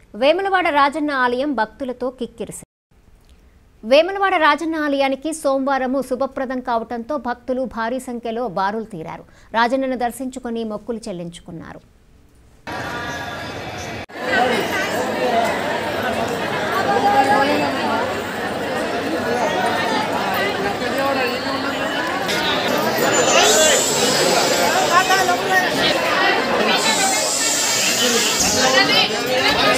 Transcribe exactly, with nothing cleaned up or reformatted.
వేములవాడ రాజన్న ఆలయం భక్తులతో కిక్కిరిసి వేములవాడ రాజన్న ఆలయానికి సోమవారము శుభప్రదం కావడంతో భక్తులు భారీ సంఖ్యలో బారులు తీరారు. రాజన్నను దర్శించుకొని మొక్కులు చెల్లించుకున్నారు. Ready?